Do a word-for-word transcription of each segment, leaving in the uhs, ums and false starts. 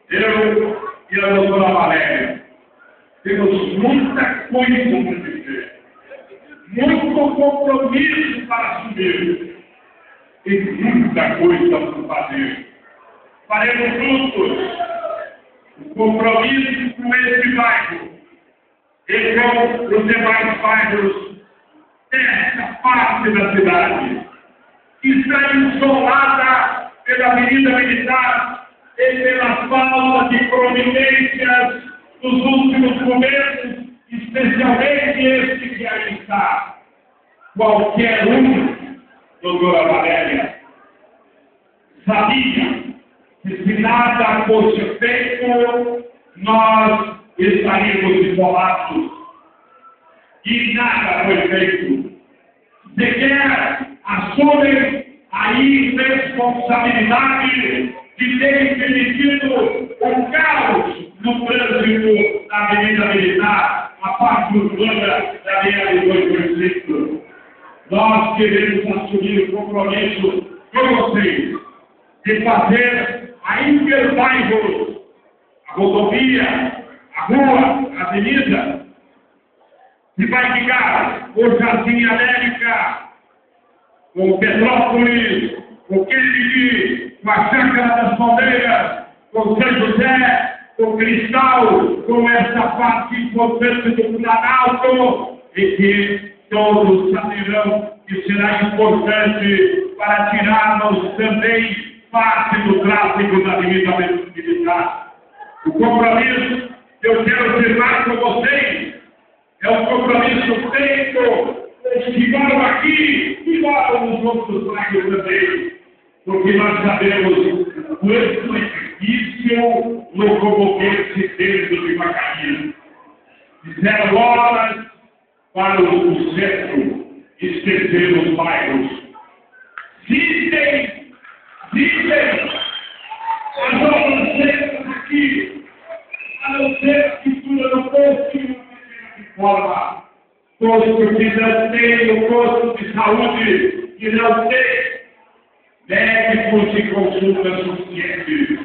Eu e a doutora Valéria temos muita coisa para dizer, muito compromisso para assumir e muita coisa para fazer. Faremos juntos o compromisso com esse bairro e com os demais bairros desta parte da cidade, que está isolada pela Avenida Militar e pela falta de providências dos últimos governos, especialmente este que aí está. Qualquer um, doutora Valéria, sabia que se nada fosse feito, nós estaríamos isolados. E nada foi feito. Sequer assumem a irresponsabilidade de terem permitido o caos no trânsito da Avenida Militar, a parte urbana da B R duzentos e cinco. Nós queremos assumir o compromisso com vocês de fazer a interbairros, a rodovia, a rua, a avenida, que vai ligar o Jardim América, com Petrópolis, com Kennedy, com a Chácara das Palmeiras, com São José, com Cristal, com essa parte importante do Planalto, e que todos saberão que será importante para tirarmos também parte do tráfego da Avenida Militar. O compromisso que eu quero firmar com vocês é um compromisso feito, estimado aqui e lá nos outros bairros também, porque nós sabemos quanto é difícil locomover-se dentro de Vacaria. Fizeram horas para o centro, esquecer os bairros. Dizem, dizem, as obras feitas aqui, a não ser que tudo não fosse de forma, posto que não tem o posto de saúde, que não tem médicos e consultas suficientes.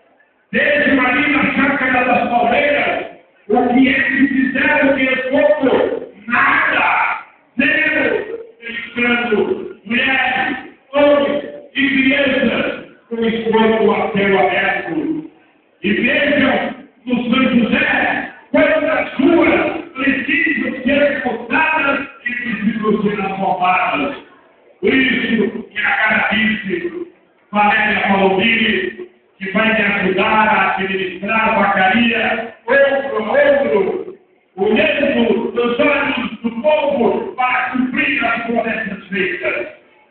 Desde ali na Chácara das Palmeiras, o que é que fizeram de esgoto? Nada! Zero! Registrando mulheres, homens e crianças com esgoto a céu aberto. E vejam, no São José, quantas ruas precisam ser cortadas e precisam ser asfaltadas. Por isso, que agradeço Valéria Palomini, que vai me ajudar a administrar a Vacaria, outro a outro, olhando nos olhos do povo para cumprir as promessas feitas.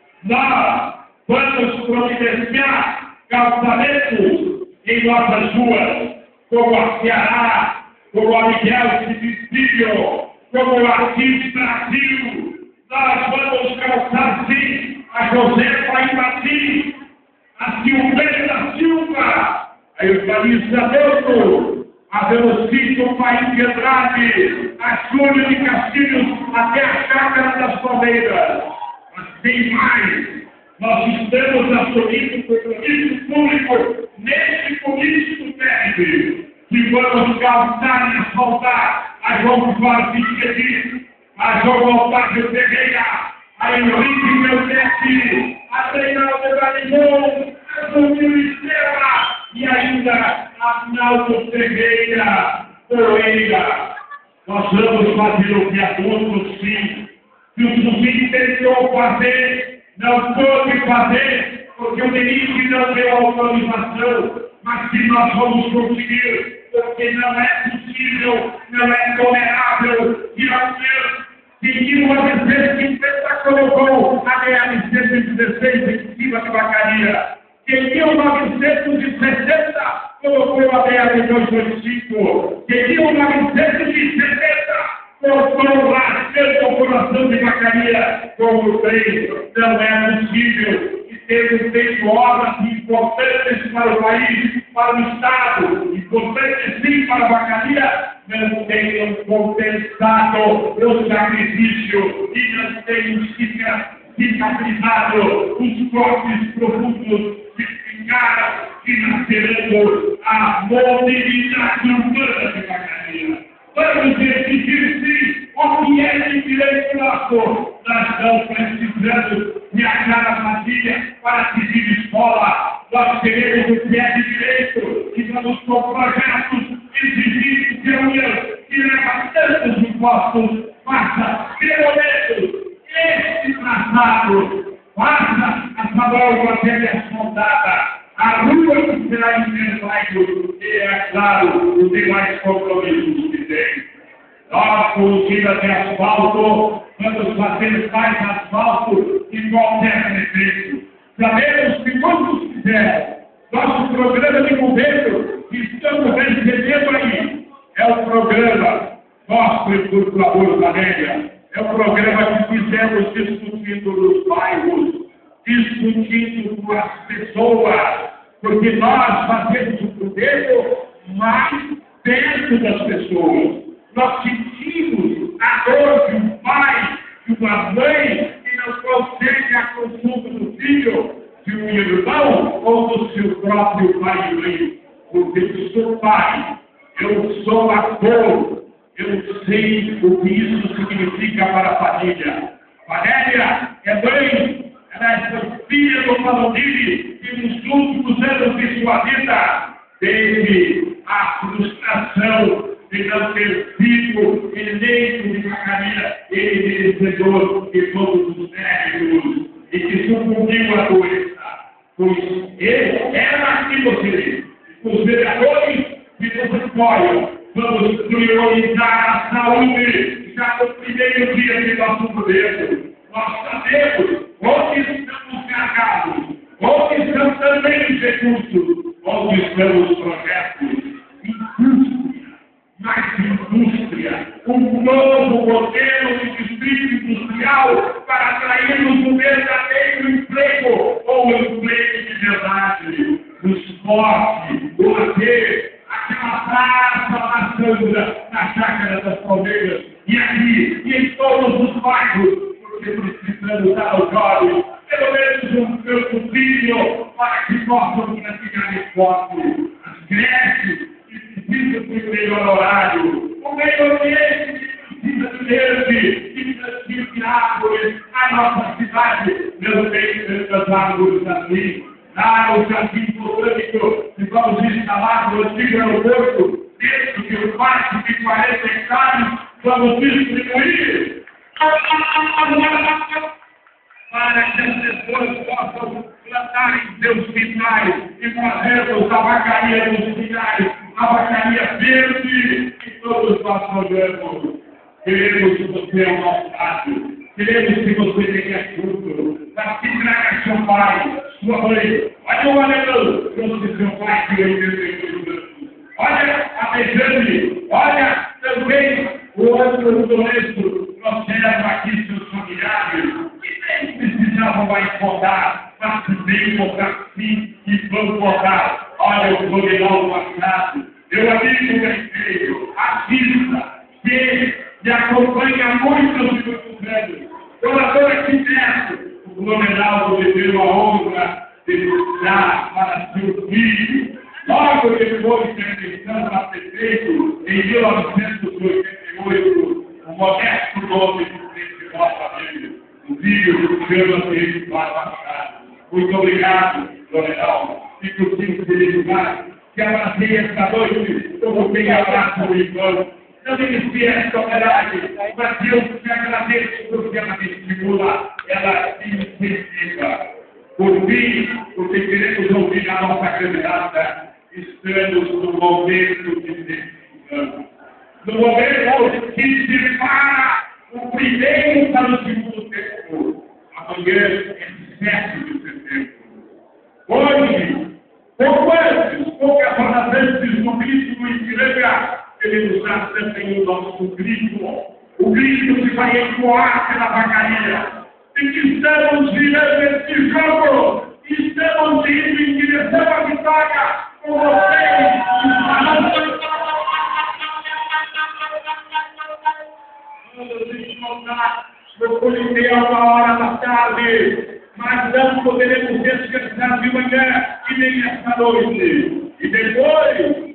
Nós vamos providenciar calçamentos em nossas ruas, como a Ceará, como a Miguel Civil, como a Assis Brasil. Nós vamos calçar sim a Josefa Ibati, a Silveira Silva, a Eucalipta Doto, a Velocito País de Andrade, a Júlia de Castilhos, até a Chácara das Palmeiras. Mas tem mais. Nós estamos assumindo o compromisso público neste comício do P R, que vamos calçar e asfaltar a João Duarte Esqueci, a João Otávio Ferreira, a Henrique Meldete, a Reinaldo Galimão, a Júlio Estela e ainda a Arnaldo Ferreira Poeira. Nós vamos fazer o viaduto, sim, que o Suzinho tentou fazer, não pôde fazer, porque o ministro não deu autorização, mas que nós vamos conseguir, porque não é possível, não é tolerável, e amanhã, em mil novecentos e cinquenta, colocou a B R cento e dezesseis em cima de Vacaria. Em mil novecentos e sessenta, colocou a B R duzentos e cinco. Em mil novecentos e setenta, colocou rasgando o coração de Vacaria como trem. Não é possível. E temos feito obras importantes para o país, para o Estado, importantes sim para a Vacaria, não tenham compensado o sacrifício e não tenham cicatrizado os cortes profundos que ficaram financiando a a mobilidade humana de Macaria. Vamos decidir sim o que é de direito nosso. Nós estamos precisando de achar a família para seguir escola. Nós queremos o que é de direito e vamos com projetos exigindo que a União, que leva tantos impostos, faça pelo menos este tratado, faça a favor da terra soldada. A rua que será encerrado e, é claro, os demais compromissos que tem. Nós, com tira de asfalto, vamos fazer mais asfalto que qualquer prefeito. Sabemos que quando fizer nosso programa de governo, que estamos recebendo aí, é o programa Mostre, por favor, Valéria. É o programa que fizemos discutindo nos bairros, discutindo com as pessoas, porque nós fazemos o governo mais perto das pessoas. Nós sentimos a dor de um pai, de uma mãe que não consegue a consulta do filho, de um irmão ou do seu próprio pai e mãe. Porque eu sou pai, eu sou ator, eu sei o que isso significa para a família. Valéria é mãe. Ela é filha do Valondir, que nos últimos anos de sua vida teve a frustração de não ter sido eleito de Macaria, ele merecedor de todos os méritos, e que sucumbiu à doença. Pois ele era aqui você. Os vereadores que nos apoiam, vamos priorizar a saúde já no primeiro dia de nosso governo. Nós sabemos onde estamos carregados, onde estão também os recursos, onde estão os projetos. Indústria, mais indústria, um novo modelo de distrito industrial para atrairmos um verdadeiro emprego, ou um emprego de verdade, no esporte, o lazer, aquela praça na Sandra, na Chácara das Palmeiras, e aqui, e em todos os bairros, porque precisamos dar aos jovens pelo menos um campo filho para que possam praticar esporte. As creches que precisam de melhor horário, o meio ambiente que precisa de verde, que precisa de árvores, a nossa cidade, meu bem, das árvores assim. Lá no jardim botânico, que vamos instalar no antigo aeroporto, dentro de um parque de quarenta hectares, vamos distribuir para que as pessoas possam plantar em seus quintais e fazermos a vacaria dos quintais, a vacaria verde que todos nós jogamos. Queremos que você é o nosso lado, queremos que você tenha tudo, para que traga seu pai, sua mãe. Olha o alemão, trouxe seu pai de oitenta e dois anos. Olha a Bejane, olha também o outro do Lourenço, trouxeram aqui seus familiares, que nem precisavam mais votar, mas também votar sim e vão votar. Olha o Glorinal Machado, meu amigo Benteiro, assista, que me acompanha muito nos meus velhos. Orador aqui perto, o Glorinal me deu a honra de dar para seu filho. Logo depois da eleição a prefeito, em mil novecentos e oitenta e oito, o modesto nome do presidente da nossa família, o filho do senhor Antônio Machado. Muito obrigado, Glorinal. Fico muito feliz que abracei esta noite, como quem abraça o irmão. Não me desvia esta homenagem, mas eu te agradeço porque ela me estimula, ela me incentiva. Por fim, porque queremos ouvir a nossa candidata, estamos no momento de decisão. No momento que separa o primeiro para o segundo tempo. Amanhã é sete de setembro. Hoje, pouco antes, poucas horas antes do grito do Ipiranga, queremos dar também o nosso grito, o grito que vai ecoar pela vacaria. E que estamos virando este jogo, estamos indo em direção à vitória com vocês. Vamos encontrar no coliseu uma hora da tarde, mas não poderemos descansar de manhã e nem esta noite. E depois,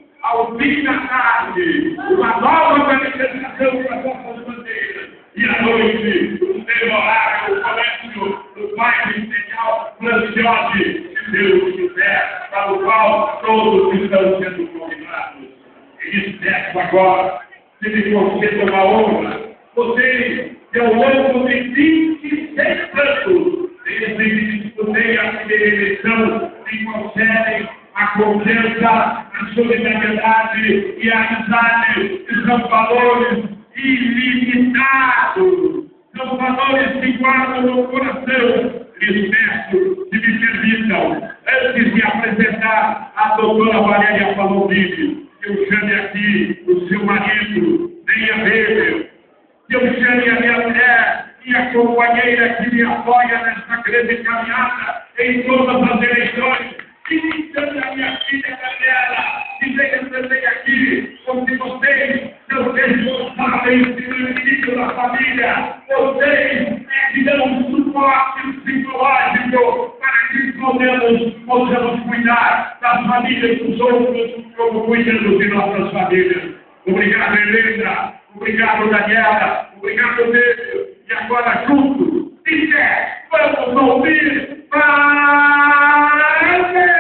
nome de Deus quiser, para o qual todos estão sendo convidados. Eles peço agora, se me conceda uma honra, vocês, que ao longo de vinte e seis anos, desde que disputei a primeira eleição, me concedem a confiança, a solidariedade e a amizade, que são valores ilimitados, são valores que guardam no coração. Lhes peço que me permitam, antes de apresentar a doutora Valéria Palomini, que eu chame aqui o seu marido, Neia Weber, que eu chame a minha mulher, minha companheira que me apoia nessa grande caminhada em todas as eleições, e me chame a minha filha Daniela, que venha também aqui, porque vocês são responsáveis pelo inimigo da família, vocês é que dão um suporte psicológico para que podemos, possamos cuidar das famílias dos outros, como cuidamos de nossas famílias. Obrigado, Helena. Obrigado, Daniela. Obrigado, Pedro. E agora, juntos, de pé, vamos ouvir Valéria!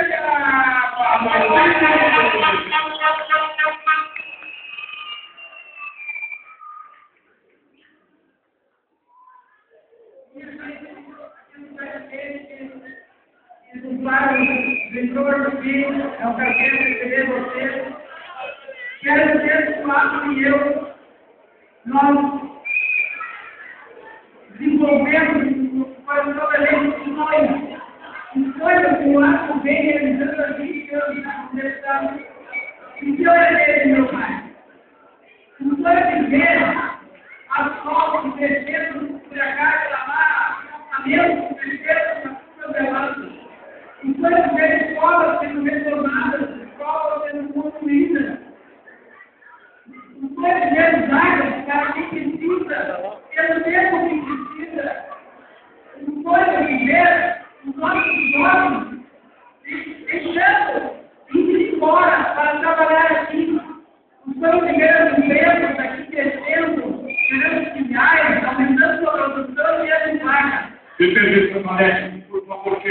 Claro, Vitor, filho, é um prazer receber você. Quero dizer que o Flávio e eu, nós desenvolvemos um coração eleito de sonhos. Um sonho que o Flávio vem realizando há vinte anos na universidade. E que eu herdei do meu pai. Um sonho de ver asfalto crescendo por cá pela mar, caminhos crescendo na sua beleza. Então, eu vejo escolas sendo reformadas, escolas sendo construídas. Então, eu vejo áreas para quem precisa, pelo tempo que precisa. Então, eu vejo os nossos jovens deixando ir embora para trabalhar aqui. Então, eu vejo empresas aqui crescendo, gerando filiais, aumentando sua produção e as vagas. Me permita, Valéria, por favor, que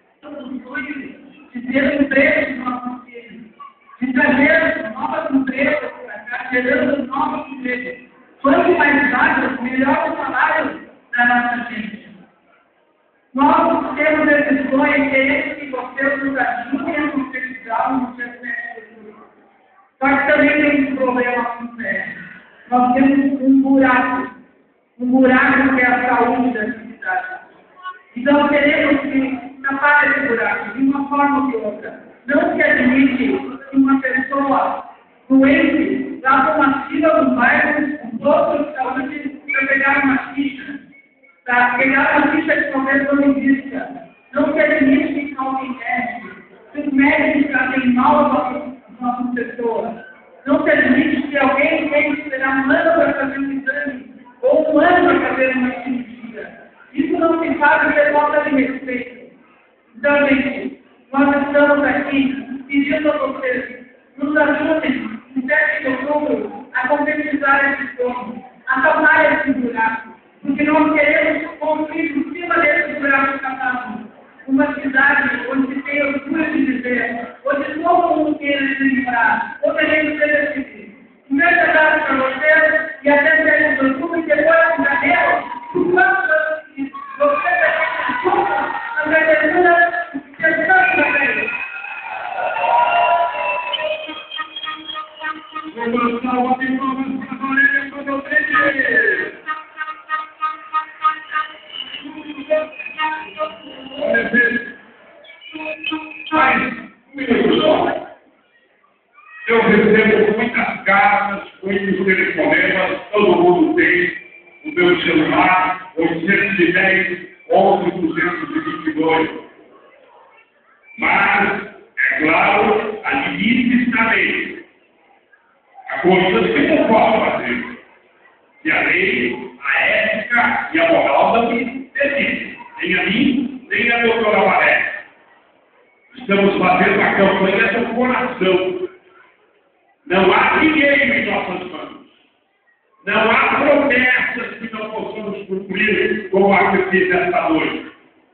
de ter empresas nos nossos filhos, de trazer novas empresas para cá, gerando novos empregos. Quanto mais vagas, melhor o salário da nossa gente. Nós temos esse sonho e queremos que vocês nos ajudem a concretizar no seu futuro. Só que também tem um problema muito sério. Nós temos um buraco, um buraco que é a saúde da cidade. Então, queremos que tapar esse buraco de uma forma ou de outra. Não se admite que uma pessoa doente vá para uma fila no bairro, um posto de saúde, para pegar uma ficha, para pegar uma ficha de convencionalista. Não se admite que faltem médicos, que os médicos tratem mal as nossas pessoas. Não se admite que alguém tenha que esperar um ano para fazer um exame, ou um ano para fazer uma cirurgia. Isso não se faz por falta de respeito. Então, gente, nós estamos aqui pedindo a vocês, nos ajudem, no sete de outubro, a concretizar esse sonho, a tapar esse buraco, porque nós queremos construir em cima desse buraco tapado uma cidade onde se tem orgulho de viver, onde todo mundo queira se livrar, onde a gente seja feliz. Um grande abraço para vocês e até o sete de outubro e depois em janeiro, por quantos anos vocês aqui juntos, agradecendo uma salva de palmas para a Valéria Palomini. Mas, um minuto só. Eu recebo muitas cartas, muitos telefonemas, todo mundo tem o meu celular, oitocentos e dez, onze, duzentos e vinte e dois. Mas, é claro, há limites na lei. Há coisas que não posso fazer. E a lei, a ética e a moral não me permitem. Nem a mim, nem a doutora Valéria. Estamos fazendo a campanha do coração. Não há dinheiro em nossas mãos. Não há promessas que não possamos cumprir como a que fiz esta noite.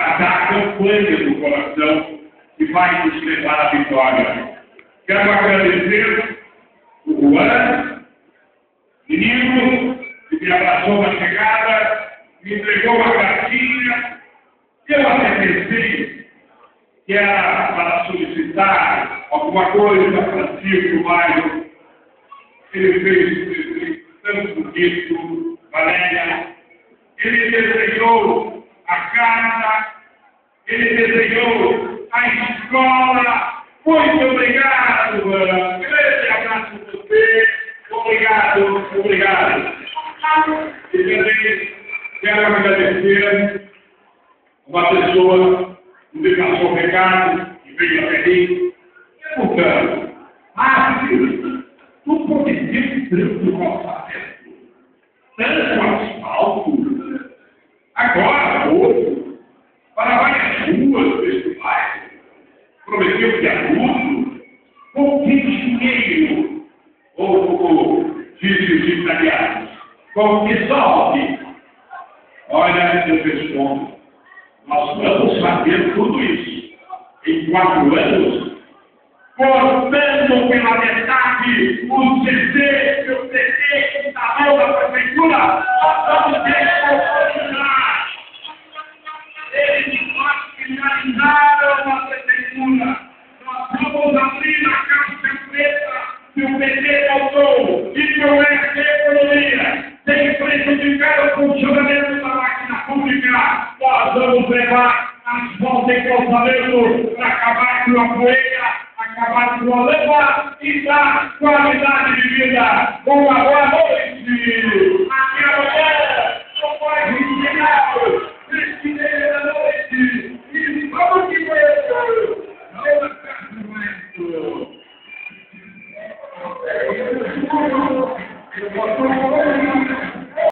para dar a campanha do coração que vai nos levar à vitória. Quero agradecer o Juan, menino, que me abraçou na chegada, me entregou uma cartinha. Eu até pensei que era para solicitar alguma coisa para Francisco Maio. Ele fez tanto bonito, Valéria. Ele desenhou a casa, ele desenhou a escola. Muito obrigado, Juan. Grande abraço para você. Obrigado, obrigado. E também quero agradecer uma pessoa que me passou o recado, que veio até mim, perguntando: ah, filho, tu prometeu tanto calçamento, tanto asfalto, agora outro, para várias ruas deste bairro, prometeu viaduto, com que dinheiro, ou como dizem os italianos, com que solde? Olha, eu respondo: nós vamos fazer tudo isso em quatro anos, cortando pela metade o C C e o P T que está mão da prefeitura. Nós vamos desproporcionar. Eles finalizaram a prefeitura. Nós vamos abrir a caixa preta que o P T faltou e que o S Economia tem prejudicado o funcionamento da máquina pública. Nós vamos levar asfalto em calçamento para acabar com a poeira, acabar com a lama e dar qualidade de vida. Um